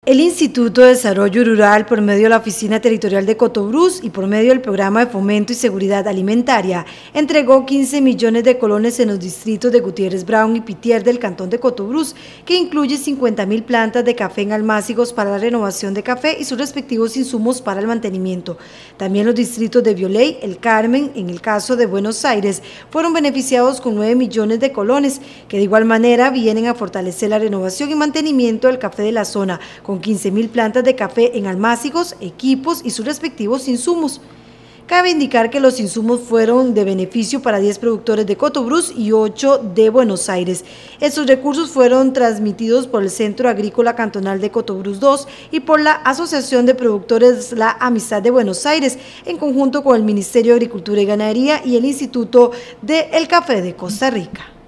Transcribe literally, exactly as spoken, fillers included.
El Instituto de Desarrollo Rural, por medio de la Oficina Territorial de Cotobruz y por medio del Programa de Fomento y Seguridad Alimentaria, entregó quince millones de colones en los distritos de Gutiérrez Brown y Pitier del Cantón de Cotobruz, que incluye cincuenta mil plantas de café en Almácigos para la renovación de café y sus respectivos insumos para el mantenimiento. También los distritos de Violey, El Carmen, en el caso de Buenos Aires, fueron beneficiados con nueve millones de colones, que de igual manera vienen a fortalecer la renovación y mantenimiento del café de la zona, con quince mil plantas de café en Almácigos, equipos y sus respectivos insumos. Cabe indicar que los insumos fueron de beneficio para diez productores de Cotobruz y ocho de Buenos Aires. Estos recursos fueron transmitidos por el Centro Agrícola Cantonal de Cotobruz dos y por la Asociación de Productores La Amistad de Buenos Aires, en conjunto con el Ministerio de Agricultura y Ganadería y el Instituto del Café de Costa Rica.